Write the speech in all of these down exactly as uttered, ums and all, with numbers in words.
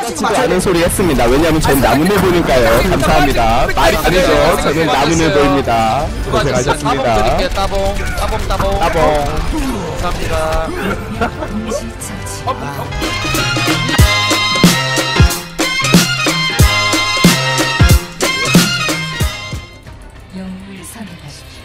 빡치지 지도 않은 소리 했습니다. 왜냐면 저는 나무늘 보니까요. 감사합니다. 말이 아니죠. 저는 나무늘 보입니다. 고생하셨습니다. 따봉 따봉 따봉 따봉. 감사합니다. 영웅을 선택하십시오.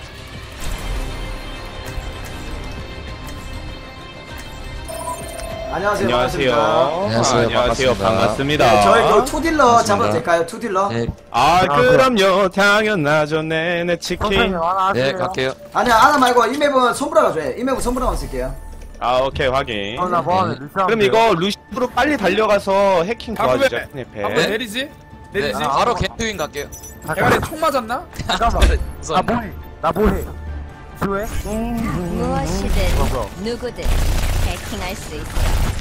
안녕하세요. 안녕하세요. 반갑습니다. 안녕하세요. 반갑습니다. 네, 저희 그 투딜러 잡아도 될까요? 투딜러? 네, 아, 그럼요. 당연하죠. 네네 치킨. 네 갈게요. 아니야, 아나 말고 이 맵은 손브라가 줘요. 이 맵은 손브라만 쓸게요. 아, 오케이 확인. 어, 나 뭐하네, 루시안. 그럼 이거 루시프로 빨리 달려가서 해킹 도와주죠. 네, 한번 배. 내리지? 네, 내리지? 바로 개트윈 갈게요. 대가리 총 맞았나? 잠깐만. 나 뭐해? 나 뭐해? 뭐해? 무엇이든 뭐야, 뭐야. 누구든 해킹할 수 있어.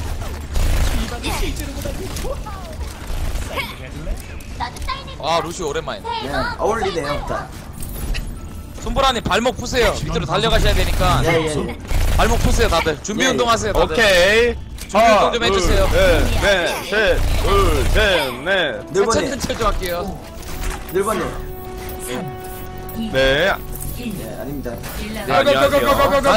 아 루시 오랜만이네. 네, 어울리네요. 자, 손보라님 발목 푸세요. 밑으로 달려가셔야 되니까 예, 예. 발목 푸세요 다들. 준비 예, 예. 운동하세요 다들. 오케이. 준비 운동 좀 해주세요. 넷, 넷, 셋, 둘, 셋, 넷. 늘번님, 천천히 좀 할게요. 늘번님. 네. 네, 아닙니다. 네, 안녕하세요. 고고고고고고고.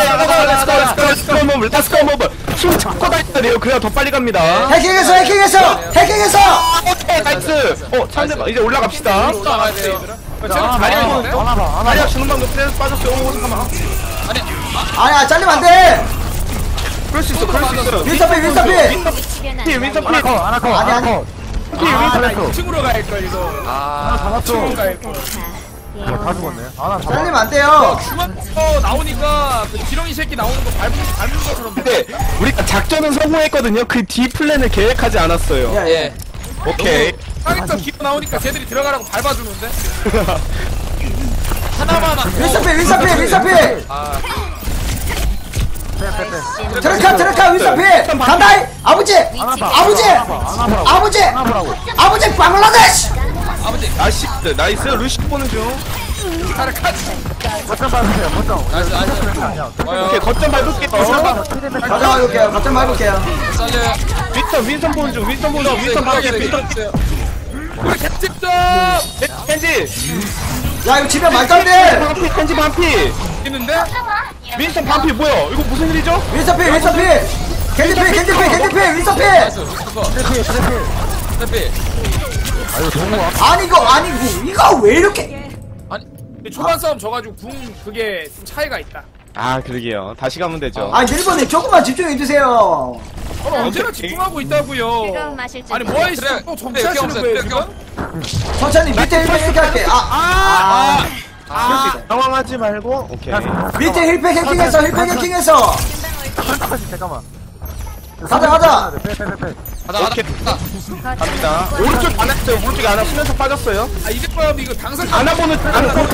렛츠고 렛츠고 모브. 힘 잡고 다녀야 돼요. 그래야 더 빨리 갑니다. 해킹했어, 해킹했어, 해킹했어. 오케이, 나이스. 어, 상대방 이제 올라갑시다. 올라가야 돼요. 쟤는 다리 아닌데? 하나 봐, 하나 다리야 봐. 주는 방법 트레스 빠졌어요. 오, 잠깐만. 아니야, 잘리면 안 돼. 그럴 수 있어. 그럴 수 있어. 윈서피, 윈서피. 윈서피, 윈서피. 하나 컷, 하나 컷, 아니, 하나 아니. 컷. 윈서피, 윈서피. 윈서피. 친구로 갈걸 이거. 하나 잡았어. 친구로 갈걸. 이거 다 죽었네. 하나 잡았어. 잘리면 안 돼요. 중앙에서 나오니까 그 지렁이 새끼 나오는 거 밟는 밟는 것처럼. 근데 우리가 작전은 성공했거든요. 그 뒤 플랜을 계획하지 않았어요. 예, 예. 예. 오케이. 타겟터 기어 나오니까 쟤들이 들어가라고 밟아주는데. 하나만 안. 윈서피, 윈서피, 윈서피. 아 빼, 빼, 빼. 트럭카, 트럭카, 윈서피. 간다이. 아버지, 하나 봐. 아버지, 하나 봐, 하나 보라고. 아버지, 하나 보라고. 아버지, 방글라데시. 아버지. 나이스. 나이스. 루시 보는 중. 거점 밟으세요, 거점. 나이스 나이스. 아니야. 오케이. 거점 밟을게요. 가자, 밟을게요. 가점 밟을게요. 살려요. 윈선, 윈선 보는 중. 윈선 보는 중. 윈선 방에 윈선. 우리 캡집점 켄지. 야, 이거 집에 말짱돼. 반피. 켄지 반피. 있는데? 윈선 반피 뭐야? 이거 무슨 일이죠? 윈서피, 윈서피. 캔디피, 캔디피, 캔디피, 윈서피. 나이스 루시퍼. 트래피, 트래피. 스태피. 아, 이거 너무 와. 아니 이거 아니고 이거 왜 이렇게? 아니 초반 싸움 져가지고 궁 그게 좀 차이가 있다. 아, 그러게요. 다시 가면 되죠. 아니 일본님 조금만 집중해 주세요. 어, 언제나 집중하고 있다고요. 뜨거운 마실 줄 아니 몰라. 뭐 하시죠? 그래. 또 그래, 정치하시는 없어요. 거예요 그래, 지금? 천천히 밑에 힐팩 이렇게 할게. 아, 아, 아, 당황하지 말고. 오케이. 밑에 힐팩 해킹해서 힐팩 해킹해서 잠깐만, 잠깐만. 가자, 가자. 빼, 빼, 빼, 빼. 가자 가자. 오케이. 가자. 갑니다. 오른쪽 안 했어요. 오른쪽에 하나 수면서 빠졌어요. 아 이제껏 이거 당선 안 와보는 안 와보는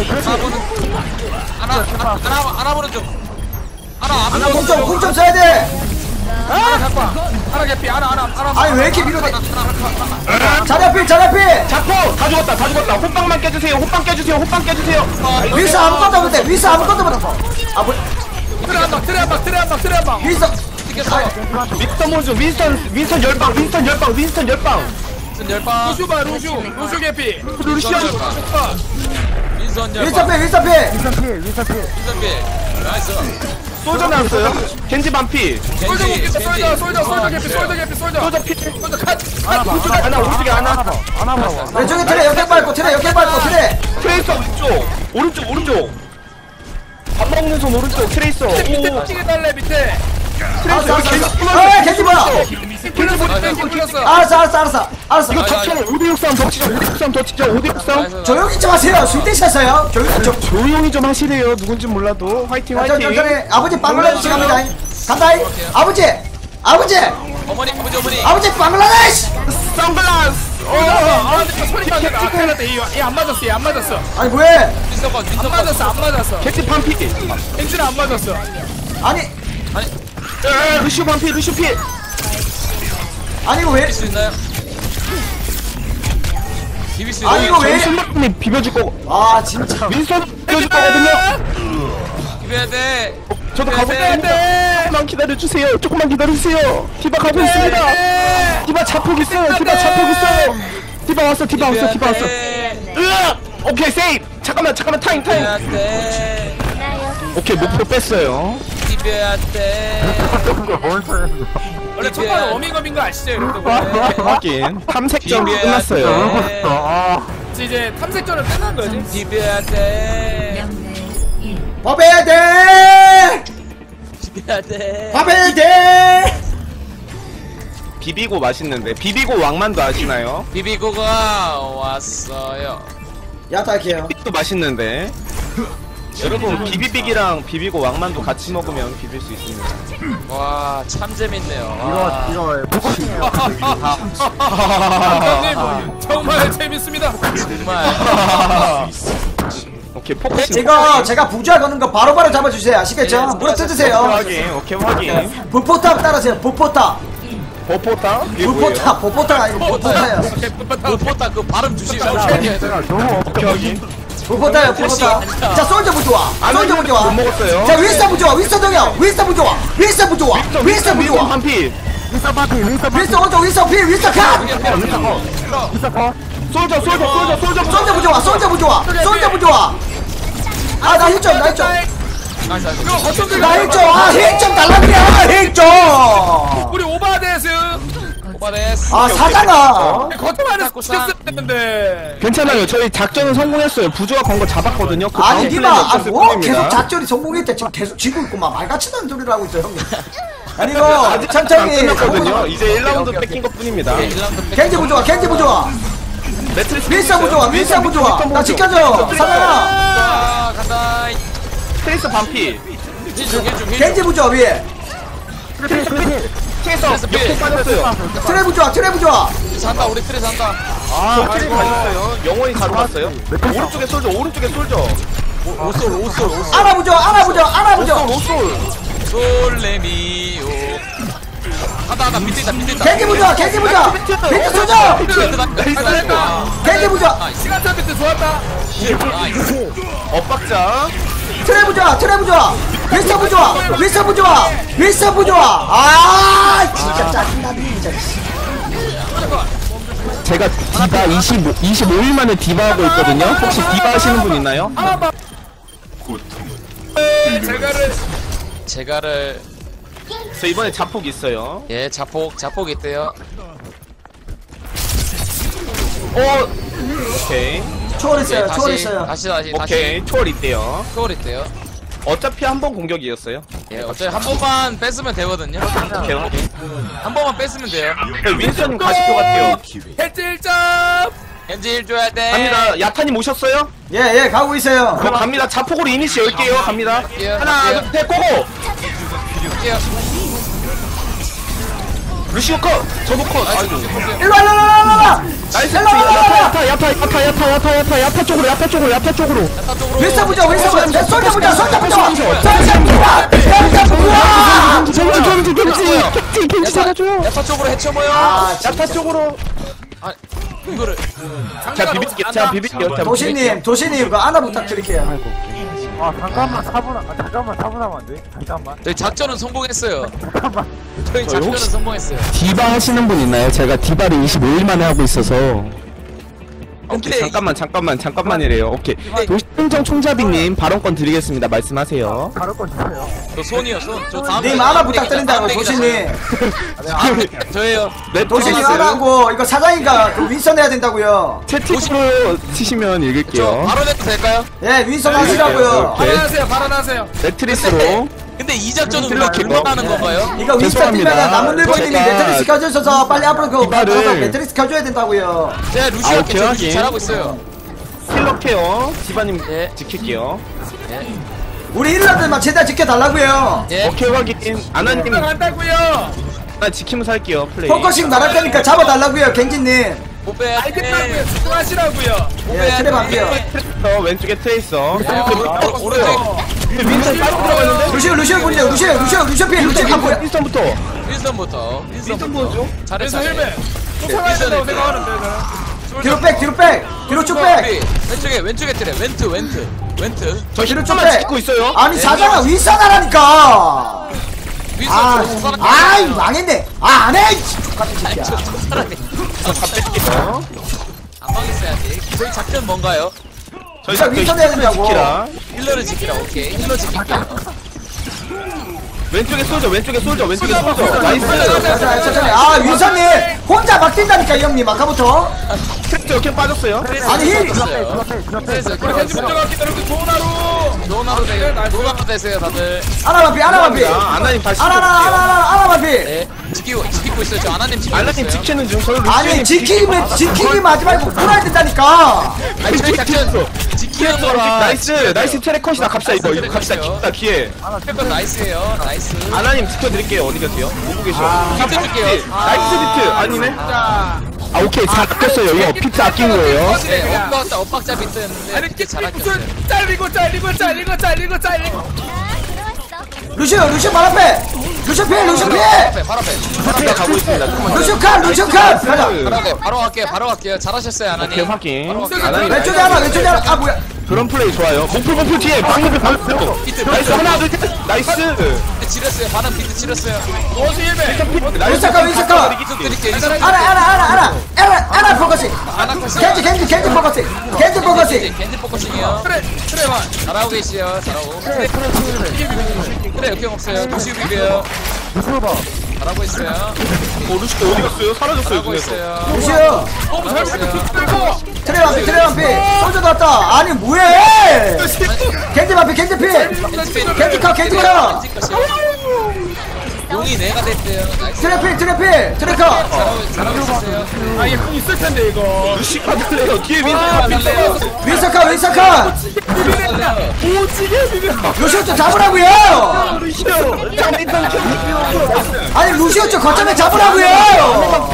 하나 하나 하나 하나 보는 중. 하나 안 하나 보는 공점 중. 공점 써야 돼. 하나 잡아. 하나 개피 하나 하나 하나. 아니 왜 이렇게 밀어내? 자리 앞필 자리 앞필. 잡고 다 죽었다. 다 죽었다. 호빵만 깨주세요. 호빵 깨주세요. 호빵 깨주세요. 위스 아무것도 못해. 위스 아무것도 못해. 아 뭐? 트레 한 방, 트레 한 방, 트레 한 방, 트레 한 방. 위스 찍혔어. 윈스턴 모주. 윈스턴 윈스턴 열방. 윈스턴 열방. 윈스턴 열방. 무슨 열방. 루슈 봐, 루슈, 루슈 개피. 루시안. 민선 열방. 위스필 위스필. 윈선 필, 윈선 필. 민선비. 나이스. 소저 나왔어요. 겐지 반피. 솔저 개피, 솔저, 솔저, 솔저 개피, 솔저 개피, 솔저. 소저 피. 솔저 컷. 하나 봐, 오른쪽에 하나. 오른쪽에 하나 하나. 봐, 하나 봐. 왼쪽에 트레 옆에 밟고 트레 옆에 밟고 트레. 트레이서 왼쪽. 오른쪽 오른쪽. 밥 먹는 손 오른쪽. 트레이서. 밑에 오. 찍게 달래 밑에. 알았어 트레이서. 알았어. 어 겐지 뭐야? 킬러 보니 땡기 불렀어. 알았어 알았어 알았어. 알았어. 이거 덮치면 오 대 육 싸움 덮치자. 오 대 육 싸움 덮치자. 오 대 육 싸움. 나이스. 조용히 좀 하세요. 술대 셨어요. 조용히 좀. 조용히 좀 하시래요. 누군지 몰라도. 화이팅 저, 화이팅. 저, 전에 아버지 방글라데시 갑니다. 간다이. 아버지, 아버지, 어머니 어머니 어머니. 아버지 방글라데시. 선글라스. 어, 아, 근데 소리가 안 나. 아, 큰일 났다. 얘안 맞았어, 얘 안 맞았어. 아니 뭐해? 민선 건 안 민선 건. 맞았어, 안 맞았어. 겐지 반피. 엔진은 안 맞았어. 아니, 에, 루시오 반피. 루시오 피. 아니 이거 왜? 비빌 수 있나요? 비빌 수 아, 있나요? 이거 왜? 정신력분이 비벼줄 거고. 아 진짜. 민선 비벼줄 거거든요. 비벼야 돼. 저도 네, 가볼게요. 네, 조금만 기다려주세요. 조금만 기다려주세요. 디바 가고 있습니다. 디바 자폭 있어요. 디바 자폭 있어요. 디바 왔어. 디바 왔어. 디바 왔어. 으악! 오케이 세이브. 잠깐만 잠깐만 타임 타임. 나 여기 오케이 목표 뺐어요. 비벼야 돼. 원래 첫판 워밍업인 거 아시죠 여러분? 확인. 탐색전 비벼야 끝났어요. 돼. 이제 탐색전은 끝난 거지. 비벼야 돼. 법해야 돼. 비벼야 돼. 법해야 돼. 비비고 맛있는데 비비고 왕만두 아시나요? 비비고가 왔어요. 야타할게요. 또 맛있는데 여러분 비비빅이랑 비비고 왕만두 같이 먹으면 비빌 수 있습니다. 와, 참 재밌네요. 이거 와. 이거 보고싶네요. 감독님 정말 재밌습니다. 정말. 오케이 포커싱. 이거 제가 부자 거는 거 바로바로 잡아주세요. 아시겠죠? 물어 뜯으세요. 확인. 오케이 확인. 불포탑 따라세요. 불포탑. 버포타? 이게 뭐예요? 불포탑. 불포탑가 아니고 불포탑이에요. 못봤다 그 발음 주시면 제가 너무 오케이 확인. 불포탑이에요. 불포탑. 자, 솔저 부좋아. 솔저 부좋아. 못 먹었어요. 자, 윈스터 부좋아. 윈스터 동영. 윈스터 부좋아. 윈스터 부좋아. 윈스터 위선 부좋아. 반피. 윈서 파티 윈서 파티 윈스터 오른쪽. 윈스터 필. 윈스터 컷. 윈서 컷. 솔저 솔저 솔저 솔저. 솔저 부좋아. 솔저 부좋아. 솔저 부좋아. 아, 나 힐점. 나 힐점. 나 힐점. 아, 힐점 달라니야. 힐점. 우리 오바데스 오바데스. 아, 사장아. 거짓말을 시켰었는데. 괜찮아요. 저희 작전은 성공했어요. 부조가 건 거 잡았거든요. 그 아니, 다음 니마. 플랜이 아, 없었을 뭐 뿐입니다. 계속 작전이 성공했대. 지금 계속 지고 있구만. 말같이 나는 소리를 하고 있어요, 형님. 아니, 이거 천천히. 안 끝났거든요. 이제 일 라운드 뺏긴 것 뿐입니다. 겐지 부좋아. 겐지 부좋아. 매트리스 윈스터 부좋아. 윈스터 부좋아. 나 지켜줘. 사장아. 아, 간다. 트레이서 반피. 힐좀 힐좀 힐. 겐지 부좋아, 위에. 트레이서 역행 빠졌어요. 트레 부좋아. 트레 부좋아. 산다 우리 트레 산다. 아, 트레이 가졌어요. 영원히 가져갔어요. 오른쪽에 솔져. 오른쪽에 솔져. 오솔 오솔 오솔. 알아 부좋아. 알아 부좋아. 알아 부좋아. 로솔. 솔레미오. 하다 하다 밑에 있다 밑에 있다. 겐지 부좋아. 겐지 부좋아. 비트 쏘죠. 겐지 부좋아. 시간 차 비트 좋았다. 엇박자. 트레 부좋아. 트레 부좋아. 윈스터 부좋아. 윈스터 부좋아. 윈스터 부좋아. 아, 진짜 짜증나네, 진짜. 제가 디바 이십오, 이십오 일 만에 디바 하고 있거든요. 혹시 디바 하시는 분 있나요? 제가를 제가를 저 이번에 자폭 있어요. 예 자폭 자폭 있대요. 어, 오케이. 초월했어요. 다시 초월했어요. 다시 다시 다시 오케이. 초월 있대요. 초월 있대요. 어차피 한 번 공격이었어요. 예 어차피 한 번만 뺐으면 되거든요. 오케이. 오케이. 한 번만 뺐으면 돼요. 윈스턴님 가실 것 같아요. 해지 일 점. 엔지 일 줘야 돼. 갑니다. 야타님 오셨어요? 예, 예, 가고 있어요. 그럼 갑니다. 자폭으로 이니시 열게요. 갑니다. 갈게요, 하나, 갈게요. 둘, 셋, 고고! 갈게요. 루시오 컷! 저도 컷! 아이고. 일로 와, 일로 와, 일로 와. 나이스! 일로 와, 일로 와. 야타, 야타, 야타, 야타, 야타, 야타, 야타, 야타 쪽으로, 야타 쪽으로, 야타 쪽으로. 야타 쪽으로. 윈스터 부좋아. 윈스터 부좋아. 솔저 부좋아. 솔저 부좋아. 솔저 부좋아. 솔저 부좋아. 겐지, 겐지, 겐지! 겐지, 겐지 잡아줘요. 야타 쪽으로 해쳐모여. 아, 야타 쪽으로. 아 이거를 자, 비빌게요. 자, 비빌게요. 자, 도시님, 도시님, 그 하나 부탁드릴게요. 아 잠깐만 사 분 아 잠깐만 사 분 하면 안 돼? 잠깐만 저희 작전은 성공했어요. 잠깐만 저희 작전은 혹시- 성공했어요. 디바 하시는 분 있나요? 제가 디바를 이십오 일 만에 하고 있어서. 오케이, 근데 잠깐만, 잠깐만, 잠깐만이래요. 오케이. 근데- 도시행정 총자비님 발언권 드리겠습니다. 말씀하세요. 바로 건 주세요. 저 손이요 손. 저 다음 님 대- 하나 다음 부탁드린다고, 대기다, 도시님. 다음 대기다. 저예요. 네, 도시님 도시님 하나고, 이거 사장이가 그 윈선 해야 된다고요. 채팅으로 치시면 저 읽을게요. 바로 내도 될까요? 예, 윈선 하시라고요. 오케이. 발언하세요. 발언하세요. 매트리스로. 근데 이 작전은 우리가 이렇게 결론하는 건가요? 이거 윈선 죄송합니다. 뛰면 남은 늙은님이 제가- 매트리스 켜주셔서 빨리 앞으로 그 이발을- 가서 매트리스 켜줘야 된다고요. 제가 아, 루시오 오케이, 저 루시 확인. 잘하고 있어요. 힐러 케어. 디바님 예. 지킬게요. 우리 일러들만 최대한 지켜달라고요. 예. 오케이, 확인. 아나님, 간다고요. 나 지키면서 할게요. 플레이. 포커싱 말할 테니까 잡아달라고요, 갱진님. 못 빼야 알겠다고요. 돼. 집중하시라고요. 예, 트랩 할게요. 트레이서, 왼쪽에 트레이서. 오른쪽 오른쪽 윈스턴 빨고 들어가는데? 루시오, 루시오 군요, 루시오, 루시오, 루시오 필, 루시오 안 보여. 윈스턴부터. 윈스턴부터 윈스턴부터 보여줘. 잘해 그래서 잘해. 헬멧. 속상하신다고 생각하는데 저는. 뒤로 백, 뒤로 백, 뒤로 쭉 백. 왼쪽에 왼쪽에 트레 왼트 왼트 왼트 저 뒤로 쭉 힐러만 백. 지키고 있어요. 아니, 사장아, 윈선 하라니까. 윈서 아, 저 사람 아이 망했네. 아 안해. 똑같은 새끼야. 사람이 안 망했어야지. 저희 작전 뭔가요? 저희 진짜 윈선 해야 된다고. 지키라. 힐러를 지키라. 오케이 힐러 지킬게요. 왼쪽에 쏠져 왼쪽에 쏠져 왼쪽에 쏠져. 나이스. 천천히 천천히. 아 윈선님 혼자 막 뛴다니까 이 형님 아까부터. 트랙터 이렇게 빠졌어요. 아니 힐. 그래서 겐지 먼저 갈게 여러분 좋은 하루 좋은 하루 되세요. 좋은 하루 되세요 다들. 아나마피 아나마피. 아, 아나님 다시. 아나나 아나나 아나마피. 네 지키고 지키고 있어요. 저 아나님 지키고 알라님 있어요. 지키는 중. 저는 아니 루시님 지키면 지키기만 하지 말고 풀어야 된다니까. 아니 저희 작전 지키는 거라. 나이스 나이스 트랙컷이다. 갑시다 이거 이거 갑시다 기다 기회. 팩건 나이스예요. 나이스. 아나님 지켜드릴게요. 어디 계세요? 보고 계셔. 비트 줄게요. 나이스 비트 아니네. 아 오케이 잘 아꼈어요. 이거 비트 아낀 거예요. 네, 엇박자 엇박자 비트였는데 아니 이렇게 잘 아꼈어요. 무슨 잘리고 잘리고 잘리고 잘리고 잘리고 아, 들어왔어. 루시오 루시오 발 앞에. 루시오 필 루시오 필. 앞에 바로 앞에. 앞에 가고 있습니다. 조금만. 루시오 컷 루시오 컷. 가자. 바로 갈게요. 바로 갈게요. 바로 갈게요. 잘하셨어요 아나님. 오케이 확인. 바로 갈게요. 아나님 왼쪽에 하나 왼쪽에 하나. 아 뭐야. 그런 플레이 좋아요. 목풀 목풀 뒤에 방금 방금. 비트 나이스 비트 하나 둘 셋. 나이스. 비트 지렸어요. 반응 비트 지렸어요. 윈서카 윈서카. 비트 드릴게요. 이거 아나 아나 아나 아나 아나 아나 포커싱. 아나 컷이. 겐지 겐지 겐지 포커싱. 겐지 포커싱. 겐지 포커싱이요. 그래 그래만 잘하고 계시요. 잘하고. 그래 그래 역경 없어요. 도시 비벼요. 잘하고 있어요. 어 루시가 어디 갔어요? 사라졌어요 잘하고 눈에서. 있어요. 루시오. 너무 잘 있어요. 먹고 트레완피 트레완피. 솔저도 왔다. 아니 뭐해? 겐지 마피 겐지 필. 겐지 컷 겐지 컷. 겐지 컷이요. 용이 내가 됐대요. 나이스. 트래필 트래필 트래커. 잘하고 잘하고 있었어요. 아 이게 공 있을 텐데 이거 루시가 들려요. 뒤에 아, 민서. 달래요. 윈서카 윈서카. 오지게 비벼 루시오 좀 잡으라고요. 아니 루시오 좀 거점에 잡으라고요.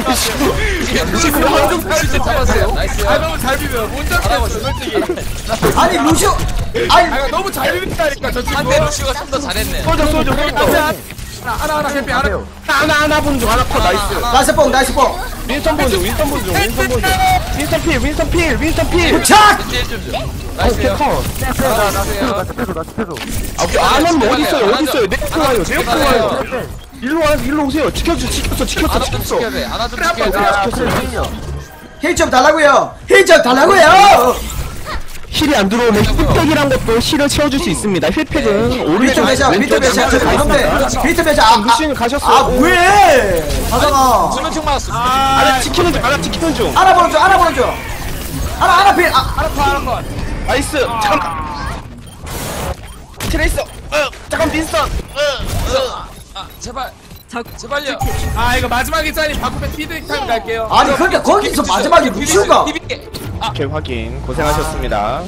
진짜 잡았어요. 나이스. 아 너무 잘 비벼 못 잘하고 잡겠어 있어요. 솔직히 아니 루시오. 아니 아 너무 잘 비빈다니까 저 친구 한대 루시가 좀 더 잘했네. 쏘죠 쏘죠 쏘죠. 하나 하나 캠피 하나 하나 하나 보는 중 하나 컷 나이스. 나이스 뽕 나이스 뽕. 윈스턴 보는 중 윈스턴 보는 중 윈스턴 보는 중. 윈스턴 필 윈스턴 필 윈스턴 필. 착. 겐지 좀 줘. 나이스요. 컷. 잘하세요. 아, 오케이. 아는 어디 있어요? 어디 있어요? 내 옆에 와요. 내 옆에 와요. 일로 와요. 일로 오세요. 지켜줘. 지켰어. 지켰어. 하나 좀 지켰어. 지켜야 돼. 하나 좀 지켜야 돼. 힐 좀 달라고요. 힐 좀 달라고요. 힐이 안 들어오면 힐팩이란 것도 힐을 채워줄 수 있습니다. 힐팩은 비트 오른쪽 매자 비트 매자 저기 가는데 비트 매자. 아, 루시는 가셨어요. 아 뭐해? 하잖아. 수면총 맞았어. 아나 지키는 중. 아나 지키는 중. 알아보는 중 알아보는 중. 알아 알아 필. 아 하나 나이스. 잠깐만. 트레이서. 어, 잠깐 윈스턴. 아 제발. 제발요. 아 이거 마지막에 짜리 바꾸면 피드백 타임 갈게요 아니 근데 거기서 마지막에 루시오가. 비비게. 오케이 확인. 고생하셨습니다.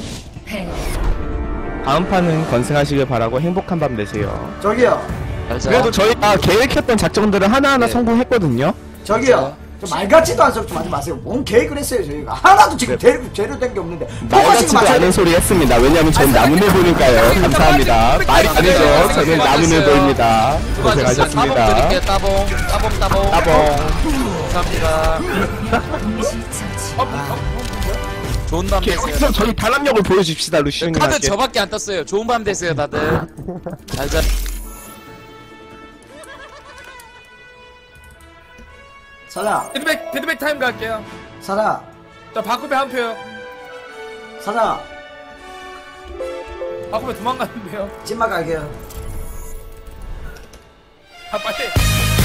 다음 판은 건승하시길 바라고 행복한 밤 되세요. 저기요 그래도 저희가 계획했던 작전들을 하나하나 네. 성공했거든요. 저기요. 좀 말같지도 않은 소리 좀 하지 마세요. 뭔 계획을 했어요 저희가. 하나도 지금 재료 재료 된 게 없는데. 포커싱 말같지도 맞춰야 않은 돼. 소리 했습니다. 왜냐면 전 나무늘 보니까요. 감사합니다. 말이 아니죠. 저는 나무늘 보입니다. 따봉 고생하셨습니다. 드릴게요. 따봉. 따봉 따봉. 따봉. 감사합니다. 좋은 밤 되세요. 여기서 저희 단합력을 보여줍시다, 카드 루시님한테. 저밖에 안 떴어요. 좋은 밤 되세요, 다들. 잘 자. 사자 피드백 피드백 타임 갈게요 사자 자 바꾸면 한 표요 사자 바꾸면 도망가는데요 찐막 갈게요. 아 빨리